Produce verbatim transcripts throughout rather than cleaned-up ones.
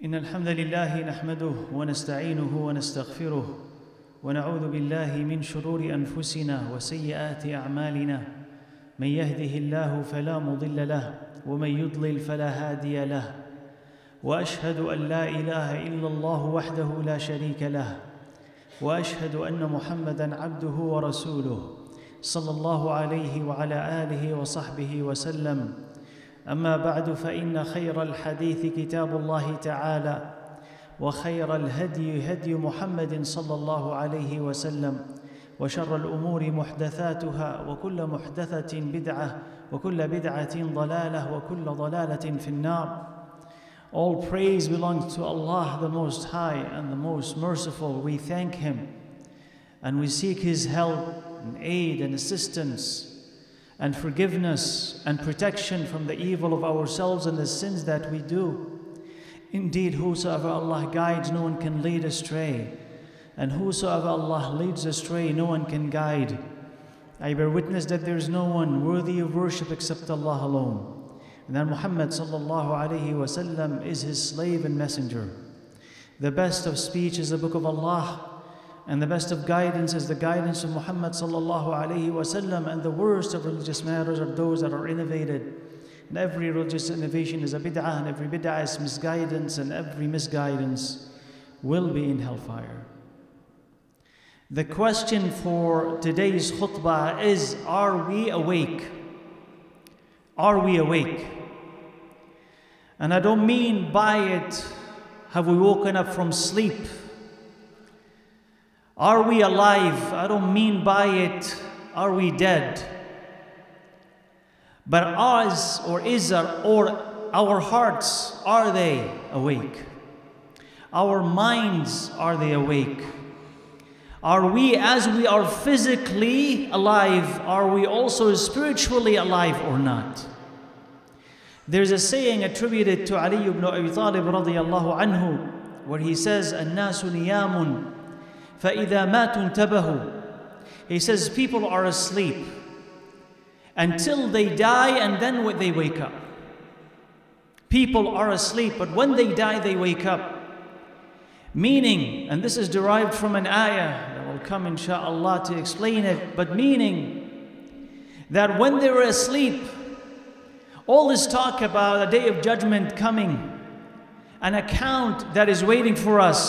إن الحمد لله نحمده ونستعينه ونستغفره ونعوذ بالله من شرور أنفسنا وسيئات أعمالنا من يهده الله فلا مضل له ومن يضلل فلا هادي له وأشهد أن لا إله إلا الله وحده لا شريك له وأشهد أن محمدًا عبده ورسوله صلى الله عليه وعلى آله وصحبه وسلم. أما بعد، فإن خير الحديث كتاب الله تعالى وخير الهدي هدي محمد صلى الله عليه وسلم وشر الأمور محدثاتها وكل محدثة بدعة وكل بدعة ضلالة وكل ضلالة في النار. All praise belongs to Allah, the Most High and the Most Merciful. We thank Him and we seek His help and aid and assistance and forgiveness and protection from the evil of ourselves and the sins that we do. Indeed, whosoever Allah guides, no one can lead astray, and whosoever Allah leads astray, no one can guide. I bear witness that there is no one worthy of worship except Allah alone, and that Muhammad sallallahu alaihi wasallam is His slave and messenger. The best of speech is the book of Allah, and the best of guidance is the guidance of Muhammad sallallahu alaihi wasallam, and the worst of religious matters are those that are innovated. And every religious innovation is a bid'ah, and every bid'ah is misguidance, and every misguidance will be in hellfire. The question for today's khutbah is, are we awake? Are we awake? And I don't mean by it, have we woken up from sleep? Are we alive? I don't mean by it, are we dead? But ours, or is our, or our hearts, are they awake? Our minds, are they awake? Are we, as we are physically alive, are we also spiritually alive or not? There's a saying attributed to Ali ibn Abi Talib radiyallahu anhu, where he says, "An-nasu niyamun, فَإِذَا مَاتُوا انْتَبَهُوا." He says, people are asleep until they die, and then they wake up. People are asleep, but when they die, they wake up. Meaning, and this is derived from an ayah that will come insha'Allah to explain it, but meaning that when they were asleep, all this talk about a day of judgment coming, an account that is waiting for us,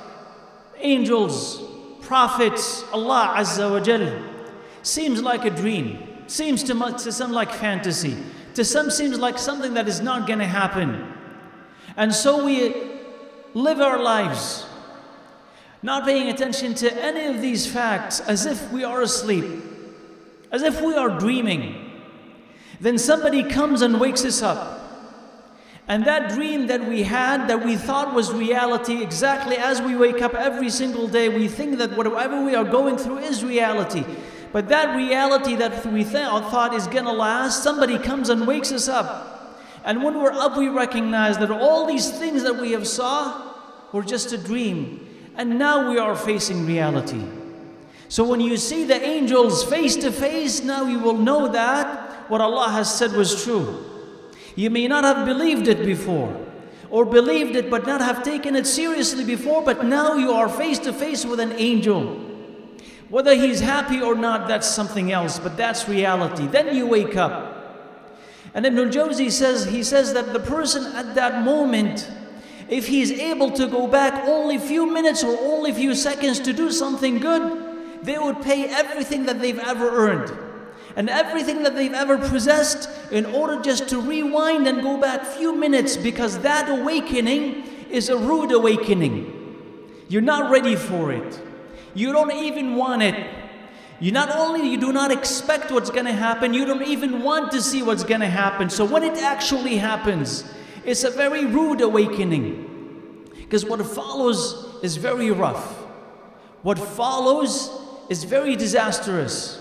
angels, prophets, Allah Azza wa Jal, seems like a dream, seems to, to some like fantasy, to some seems like something that is not going to happen. And so we live our lives not paying attention to any of these facts, as if we are asleep, as if we are dreaming. Then somebody comes and wakes us up. And that dream that we had, that we thought was reality, exactly as we wake up every single day, we think that whatever we are going through is reality. But that reality that we th thought is gonna last, somebody comes and wakes us up. And when we're up, we recognize that all these things that we have saw were just a dream. And now we are facing reality. So when you see the angels face to face, now you will know that what Allah has said was true. You may not have believed it before, or believed it but not have taken it seriously before, but now you are face to face with an angel. Whether he's happy or not, that's something else, but that's reality. Then you wake up. And Ibn al-Jawzi says, he says that the person at that moment, if he's able to go back only a few minutes or only a few seconds to do something good, they would pay everything that they've ever earned and everything that they've ever possessed in order just to rewind and go back a few minutes, because that awakening is a rude awakening. You're not ready for it. You don't even want it. You not only you do not expect what's going to happen, you don't even want to see what's going to happen. So when it actually happens, it's a very rude awakening, because what follows is very rough. What follows is very disastrous.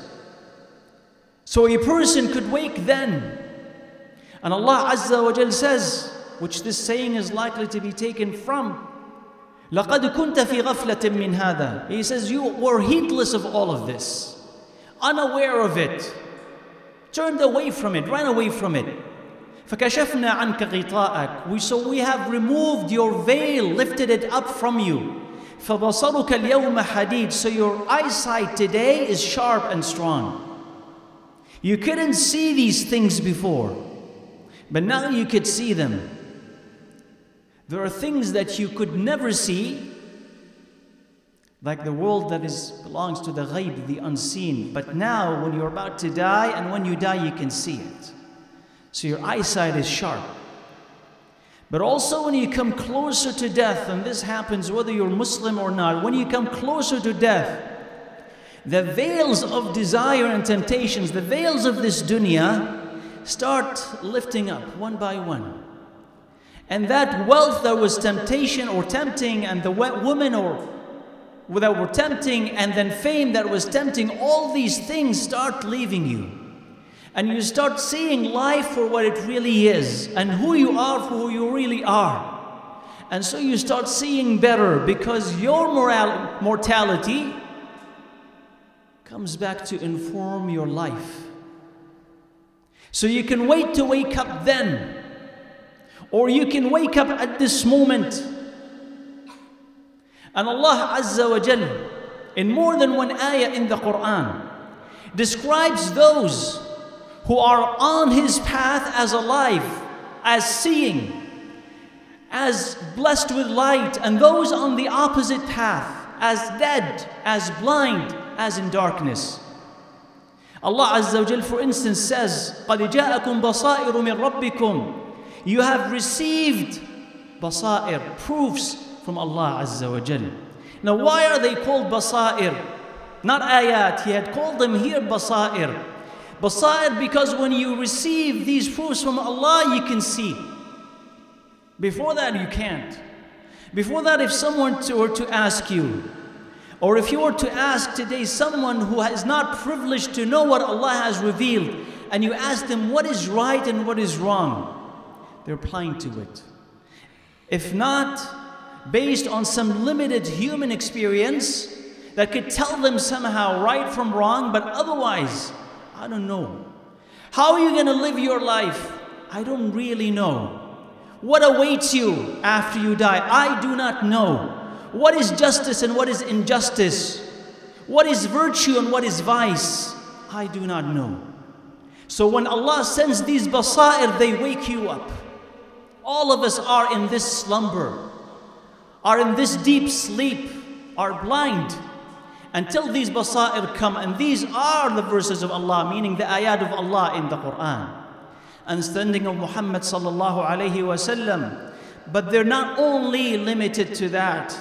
So a person could wake then. And Allah Azza wa Jal says, which this saying is likely to be taken from, لَقَدْ كُنْتَ فِي غَفْلَةٍ مِّنْ هَذَا. He says, you were heedless of all of this, unaware of it, turned away from it, ran away from it. فَكَشَفْنَا عَنْكَ غِطَاءَكَ. We, so we have removed your veil, lifted it up from you. فَبَصَرُكَ الْيَوْمَ حَدِيدٌ. So your eyesight today is sharp and strong. You couldn't see these things before, but now you could see them. There are things that you could never see, like the world that is belongs to the ghaib, the unseen. But now, when you're about to die, and when you die, you can see it. So your eyesight is sharp. But also when you come closer to death, and this happens whether you're Muslim or not, when you come closer to death, the veils of desire and temptations, the veils of this dunya, start lifting up one by one. And that wealth that was temptation or tempting, and the woman or that were tempting, and then fame that was tempting, all these things start leaving you. And you start seeing life for what it really is, and who you are for who you really are. And so you start seeing better, because your moral mortality comes back to inform your life. So you can wait to wake up then, or you can wake up at this moment. And Allah Azza wa Jal, in more than one ayah in the Quran, describes those who are on His path as alive, as seeing, as blessed with light, and those on the opposite path, as dead, as blind, as in darkness. Allah Azza wa Jal, for instance, says, قَدْ جَاءَكُمْ بَصَائِرُ مِنْ رَبِّكُمْ. You have received basair, proofs from Allah Azza wa Jal. Now, why are they called basair? Not ayat. He had called them here basair. Basair because when you receive these proofs from Allah, you can see. Before that, you can't. Before that, if someone were to ask you, or if you were to ask today someone who is not privileged to know what Allah has revealed, and you ask them what is right and what is wrong, they're applying to it. If not, based on some limited human experience that could tell them somehow right from wrong, but otherwise, I don't know. How are you going to live your life? I don't really know. What awaits you after you die? I do not know. What is justice and what is injustice? What is virtue and what is vice? I do not know. So when Allah sends these basair, they wake you up. All of us are in this slumber, are in this deep sleep, are blind, until these basair come. And these are the verses of Allah, meaning the ayat of Allah in the Quran, understanding of Muhammad sallallahu alayhi wasallam. But they're not only limited to that.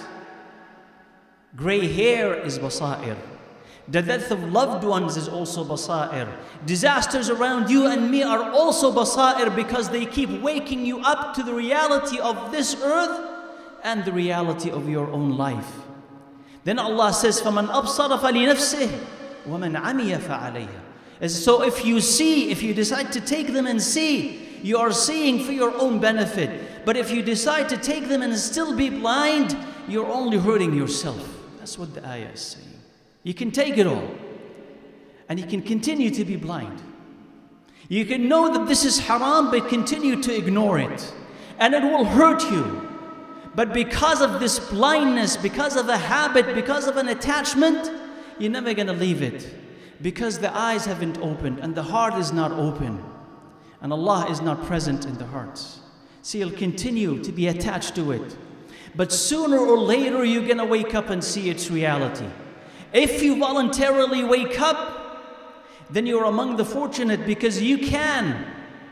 Gray hair is basair. The death of loved ones is also basair. Disasters around you and me are also basair, because they keep waking you up to the reality of this earth and the reality of your own life. Then Allah says, فَمَنْ أَبْصَرَ فَلِنَفْسِهِ وَمَنْ عَمِيَ فَعَلَيْهِ. So if you see, if you decide to take them and see, you are seeing for your own benefit. But if you decide to take them and still be blind, you're only hurting yourself. That's what the ayah is saying. You can take it all, and you can continue to be blind. You can know that this is haram, but continue to ignore it, and it will hurt you. But because of this blindness, because of a habit, because of an attachment, you're never going to leave it, because the eyes haven't opened and the heart is not open, and Allah is not present in the hearts. So you'll continue to be attached to it. But sooner or later, you're going to wake up and see its reality. If you voluntarily wake up, then you're among the fortunate, because you can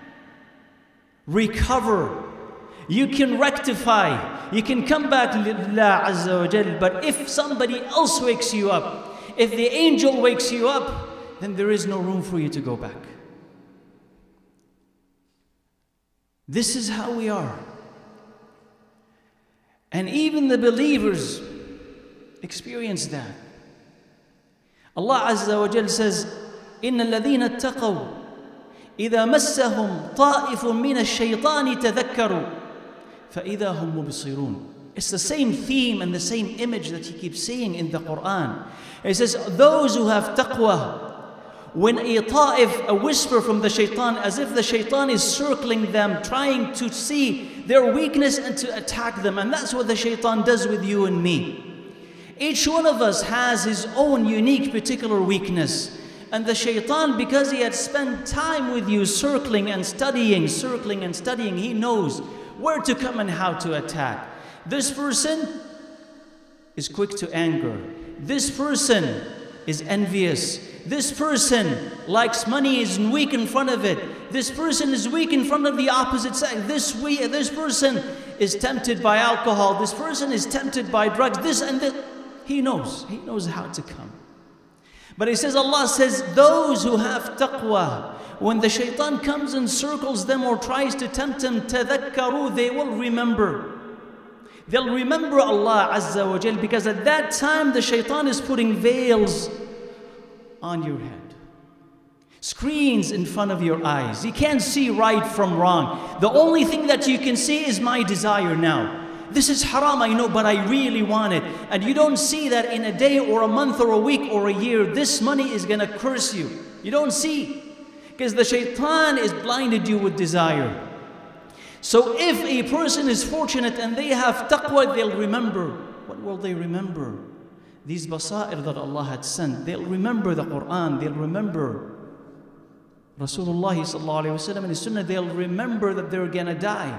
recover, you can rectify, you can come back to Allah Azza wa Jal. But if somebody else wakes you up, if the angel wakes you up, then there is no room for you to go back. This is how we are. And even the believers experience that. Allah Azza wa Jal says, إِنَّ الَّذِينَ اتَّقَوْا إِذَا مَسَّهُمْ طَائِفٌ مِّنَ الشَّيْطَانِ تَذَكَّرُوا فَإِذَا هُمْ مُبْصِرُونَ. It's the same theme and the same image that He keeps saying in the Quran. He says, those who have taqwa, when a ta'if, a whisper from the shaitan, as if the shaitan is circling them, trying to see their weakness and to attack them. And that's what the shaitan does with you and me. Each one of us has his own unique particular weakness. And the shaitan, because he had spent time with you circling and studying, circling and studying, he knows where to come and how to attack. This person is quick to anger. This person is envious. This person likes money, is weak in front of it. This person is weak in front of the opposite sex. This, we, this person is tempted by alcohol. This person is tempted by drugs. This and this. He knows. He knows how to come. But he says, Allah says, those who have taqwa, when the shaitan comes and circles them or tries to tempt them, تَذَكَّرُوا, they will remember. They'll remember Allah Azza wa Jal, because at that time the shaitan is putting veils on your head, screens in front of your eyes. You can't see right from wrong. The only thing that you can see is my desire now. This is haram, I know, but I really want it. And you don't see that in a day or a month or a week or a year, this money is going to curse you. You don't see, because the shaitan has blinded you with desire. So if a person is fortunate and they have taqwa, they'll remember. What will they remember? These basair that Allah had sent. They'll remember the Quran. They'll remember Rasulullah sallallahu alayhi wa sallam and his sunnah. They'll remember that they're going to die.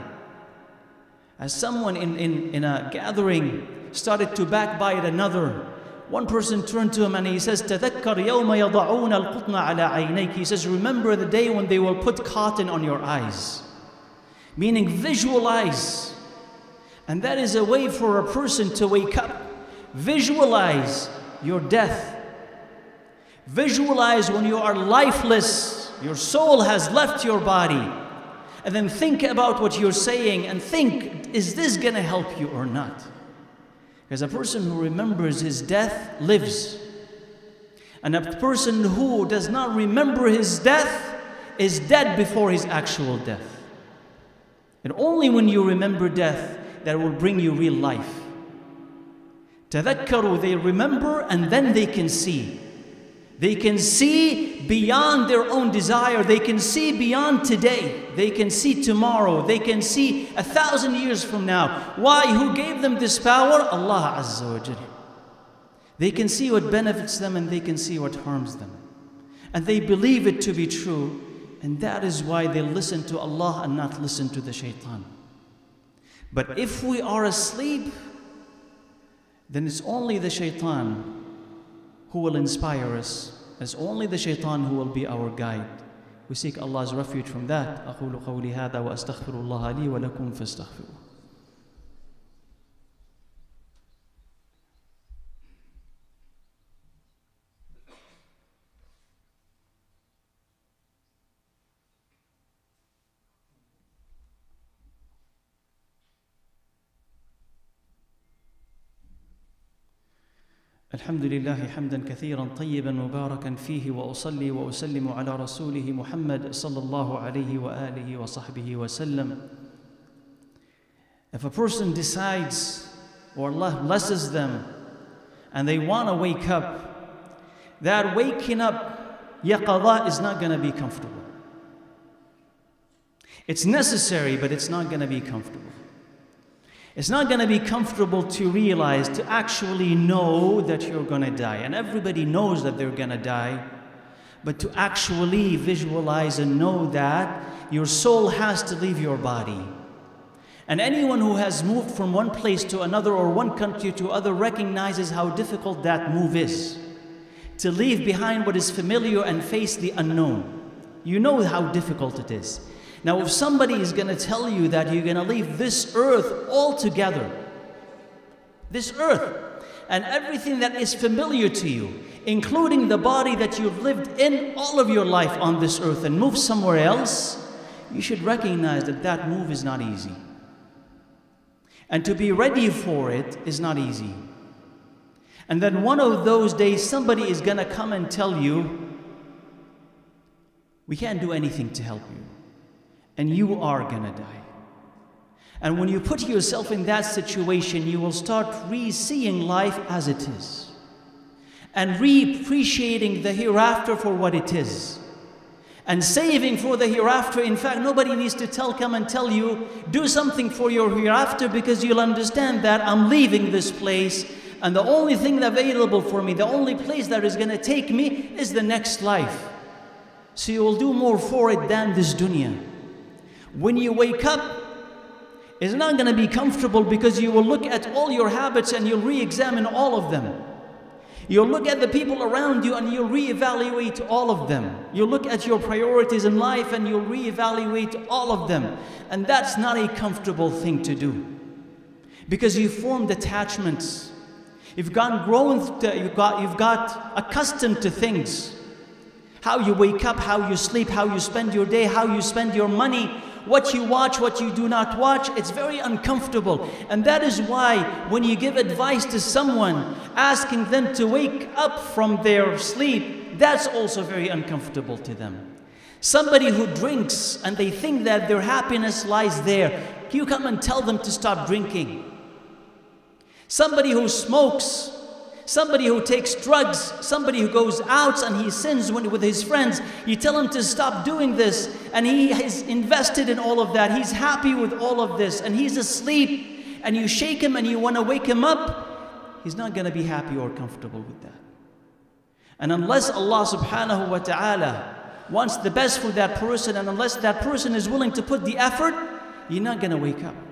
As someone in, in, in a gathering started to backbite another, one person turned to him and he says, تَذَكَّرْ يَوْمَ يَضَعُونَ الْقُطْنَ عَلَىٰ عَيْنَيْكِ. He says, remember the day when they will put cotton on your eyes. Meaning visualize. And that is a way for a person to wake up. Visualize your death. Visualize when you are lifeless, your soul has left your body. And then think about what you're saying and think, is this going to help you or not? Because a person who remembers his death lives. And a person who does not remember his death is dead before his actual death. And only when you remember death, that will bring you real life. تَذَكَّرُوا, they remember and then they can see. They can see beyond their own desire. They can see beyond today. They can see tomorrow. They can see a thousand years from now. Why? Who gave them this power? Allah Azza wa Jal. They can see what benefits them and they can see what harms them. And they believe it to be true. And that is why they listen to Allah and not listen to the shaitan. But if we are asleep, then it's only the shaitan who will inspire us. It's only the shaitan who will be our guide. We seek Allah's refuge from that. أقول قولي هذا وأستغفر الله لي ولكم فاستغفروه. الحمد لله حمدا كثيرا طيبا مباركا فيه وأصلي وأسلم على رسوله محمد صلى الله عليه وآله وصحبه وسلم. If a person decides or Allah blesses them and they want to wake up, that waking up yaqadha is not going to be comfortable. It's necessary, but it's not going to be comfortable. It's not going to be comfortable to realize, to actually know that you're going to die. And everybody knows that they're going to die. But to actually visualize and know that your soul has to leave your body. And anyone who has moved from one place to another or one country to other recognizes how difficult that move is. To leave behind what is familiar and face the unknown. You know how difficult it is. Now, if somebody is going to tell you that you're going to leave this earth altogether, this earth, and everything that is familiar to you, including the body that you've lived in all of your life on this earth, and move somewhere else, you should recognize that that move is not easy. And to be ready for it is not easy. And then one of those days, somebody is going to come and tell you, we can't do anything to help you. And you are gonna die. And when you put yourself in that situation, you will start re-seeing life as it is. and re-appreciating the hereafter for what it is. And saving for the hereafter. In fact, nobody needs to tell, come and tell you, do something for your hereafter, because you'll understand that I'm leaving this place, and the only thing available for me, the only place that is going to take me is the next life. So you will do more for it than this dunya. When you wake up, it's not going to be comfortable, because you will look at all your habits and you'll re-examine all of them. You'll look at the people around you and you'll re-evaluate all of them. You'll look at your priorities in life and you'll re-evaluate all of them. And that's not a comfortable thing to do, because you've formed attachments. You've gotten grown, to, you've, got, you've got accustomed to things. How you wake up, how you sleep, how you spend your day, how you spend your money, what you watch, what you do not watch. It's very uncomfortable. And that is why when you give advice to someone, asking them to wake up from their sleep, that's also very uncomfortable to them. Somebody who drinks and they think that their happiness lies there, you come and tell them to stop drinking. Somebody who smokes, somebody who takes drugs, somebody who goes out and he sins with his friends, you tell him to stop doing this, and he is invested in all of that. He's happy with all of this, and he's asleep, and you shake him and you want to wake him up, he's not going to be happy or comfortable with that. And unless Allah subhanahu wa ta'ala wants the best for that person, and unless that person is willing to put the effort, you're not going to wake up.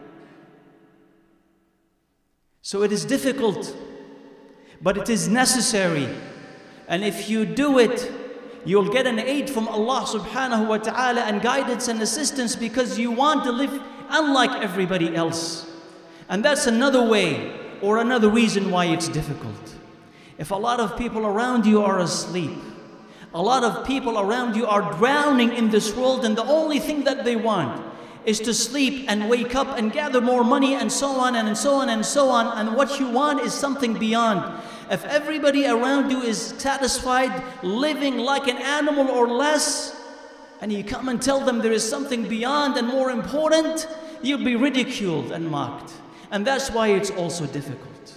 So it is difficult, but it is necessary. And if you do it, you'll get an aid from Allah subhanahu wa ta'ala and guidance and assistance, because you want to live unlike everybody else. And that's another way or another reason why it's difficult. If a lot of people around you are asleep, a lot of people around you are drowning in this world, and the only thing that they want is to sleep and wake up and gather more money and so on and so on and so on, and what you want is something beyond. If everybody around you is satisfied living like an animal or less, and you come and tell them there is something beyond and more important, you'll be ridiculed and mocked. And that's why it's also difficult.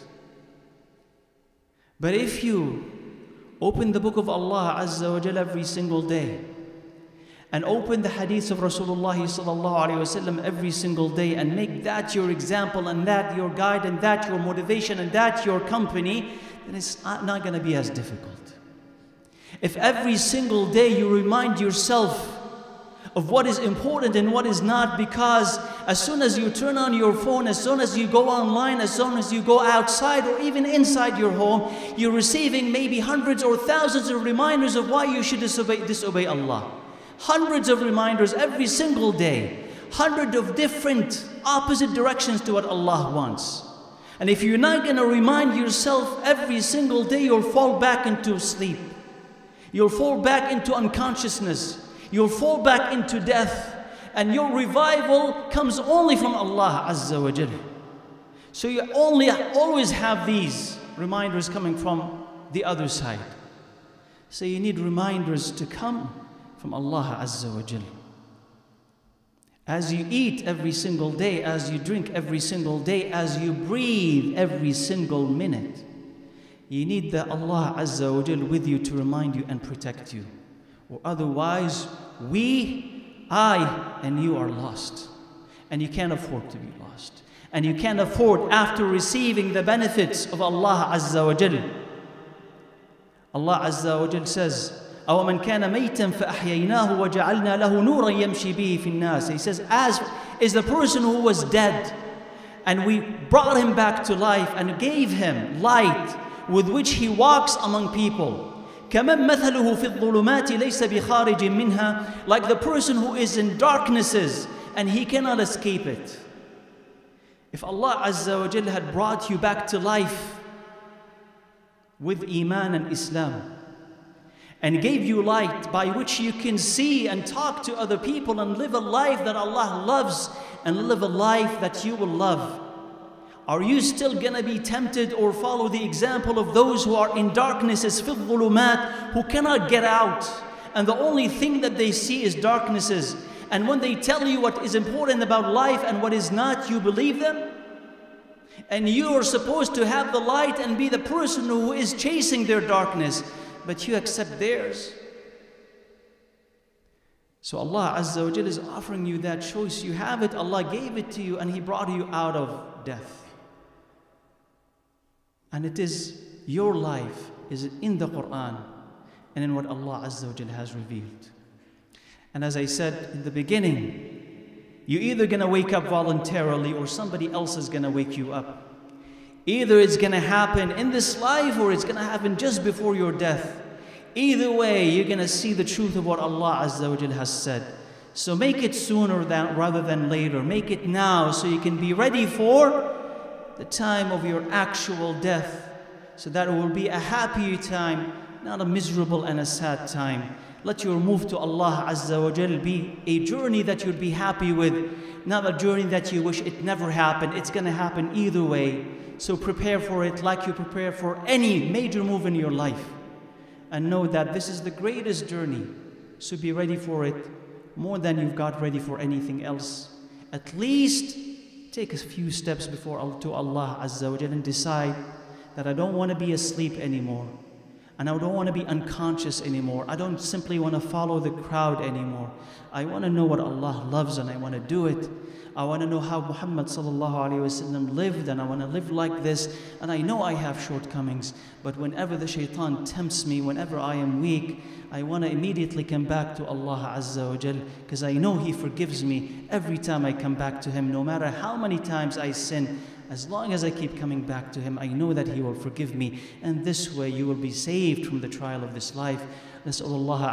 But if you open the book of Allah Azza wa Jalla every single day, and open the hadith of Rasulullah sallallahu alaihi wasallam every single day, and make that your example, and that your guide, and that your motivation, and that your company, then it's not going to be as difficult. If every single day you remind yourself of what is important and what is not, because as soon as you turn on your phone, as soon as you go online, as soon as you go outside or even inside your home, you're receiving maybe hundreds or thousands of reminders of why you should disobey, disobey Allah. Hundreds of reminders every single day. Hundreds of different opposite directions to what Allah wants. And if you're not going to remind yourself every single day, you'll fall back into sleep. You'll fall back into unconsciousness. You'll fall back into death. And your revival comes only from Allah Azza wa Jalla. So you only always have these reminders coming from the other side. So you need reminders to come from Allah Azza wa Jal. As you eat every single day, as you drink every single day, as you breathe every single minute, you need the Allah Azza wa Jal with you to remind you and protect you. Or otherwise, we, I, and you are lost. And you can't afford to be lost. And you can't afford, after receiving the benefits of Allah Azza wa Jal. Allah Azza wa Jal says, أَوَمَنْ كَانَ مَيْتًا فَأَحْيَيْنَاهُ وَجَعَلْنَا لَهُ نُورًا يَمْشِي بِهِ فِي النَّاسِ. He says, as is the person who was dead, and we brought him back to life and gave him light with which he walks among people. كَمَنْ مَثَلُهُ فِي الظُّلُمَاتِ لَيْسَ بِخَارِجٍ مِنْهَا. Like the person who is in darknesses and he cannot escape it. If Allah Azza wa Jalla had brought you back to life with Iman and Islam, and gave you light by which you can see and talk to other people and live a life that Allah loves and live a life that you will love, are you still going to be tempted or follow the example of those who are in darknesses, fil dhulumat, who cannot get out, and the only thing that they see is darknesses, and when they tell you what is important about life and what is not, you believe them? And you are supposed to have the light and be the person who is chasing their darkness, but you accept theirs. So Allah Azza wa Jal is offering you that choice. You have it, Allah gave it to you, and He brought you out of death. And it is your life is in the Quran and in what Allah Azza wa Jal has revealed. And as I said in the beginning, you're either going to wake up voluntarily or somebody else is going to wake you up. Either it's going to happen in this life or it's going to happen just before your death. Either way, you're going to see the truth of what Allah Azza wa Jal has said. So make it sooner than, rather than later. Make it now so you can be ready for the time of your actual death. So that it will be a happier time, not a miserable and a sad time. Let your move to Allah Azza wa Jal be a journey that you'll be happy with, not a journey that you wish it never happened. It's going to happen either way. So prepare for it like you prepare for any major move in your life. And know that this is the greatest journey. So be ready for it more than you've got ready for anything else. At least take a few steps before to Allah Azza wa Jal and decide that I don't want to be asleep anymore. And I don't want to be unconscious anymore. I don't simply want to follow the crowd anymore. I want to know what Allah loves and I want to do it. I want to know how Muhammad sallallahu alaihi wasallam lived, and I want to live like this. And I know I have shortcomings, but whenever the shaitan tempts me, whenever I am weak, I want to immediately come back to Allah Azza wa Jal, because I know He forgives me every time I come back to Him. No matter how many times I sin, as long as I keep coming back to Him, I know that He will forgive me. And this way you will be saved from the trial of this life. نسأل الله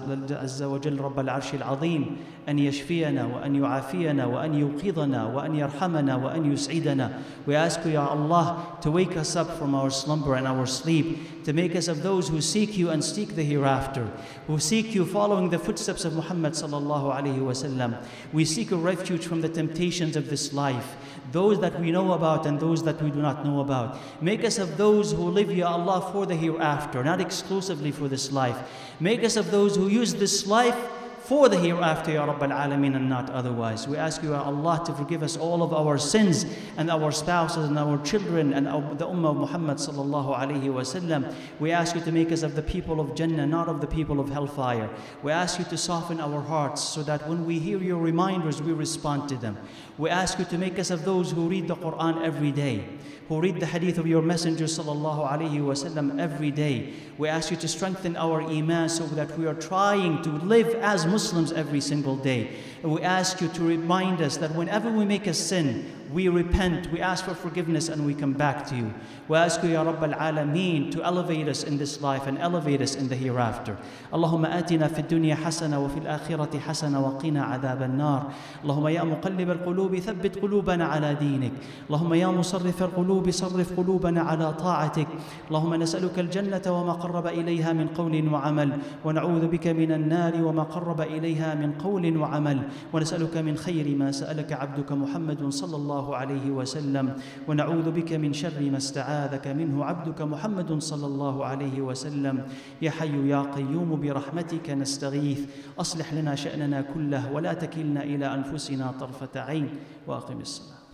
عز وجل رب العرش العظيم أن يشفينا وأن يعافينا وأن يوقظنا وأن يرحمنا وأن يسعدنا. We ask you, Ya Allah, to wake us up from our slumber and our sleep, to make us of those who seek you and seek the hereafter, who seek you following the footsteps of Muhammad sallallahu alaihi wasallam. We seek a refuge from the temptations of this life, those that we know about and those that we do not know about. Make us of those who live, Ya Allah, for the hereafter, not exclusively for this life. Make us of those who use this life for the hereafter, Ya Rabbal Alameen, and not otherwise. We ask you, Ya Allah, to forgive us all of our sins and our spouses and our children and our, the Ummah of Muhammad sallallahu alaihi wasallam. We ask you to make us of the people of Jannah, not of the people of hellfire. We ask you to soften our hearts so that when we hear your reminders, we respond to them. We ask you to make us of those who read the Quran every day, who read the hadith of your Messenger sallallahu alaihi wasallam every day. We ask you to strengthen our iman so that we are trying to live as Muslims every single day. And we ask you to remind us that whenever we make a sin, we repent, we ask for forgiveness, and we come back to you. We ask you, Ya Rabbal Alameen, to elevate us in this life and elevate us in the hereafter. Allahumma atina fi dunya hasana wa fil akhirati hasana wa qina adhab an-nar. Allahumma ya muqallib al-qulubi thabbit qulubana ala dinik. Allahumma ya musarrif al-qulubi sarrif qulubana ala ta'atik. Allahumma nas'aluka al-jannata wa ma qarraba ilayha min qawlin wa amal. Wa na'udhu bika min an-nari wa ma qarraba ilayha min qawlin wa amal. Wa nas'aluka min khayri ma sa'alaka abduka Muhammadun sallallahu عليه وسلم ونعوذ بك من شر ما استعاذك منه عبدك محمد صلى الله عليه وسلم يا حي يا قيوم برحمتك نستغيث أصلح لنا شأننا كله ولا تكلنا إلى أنفسنا طرفة عين وأقم الصلاة.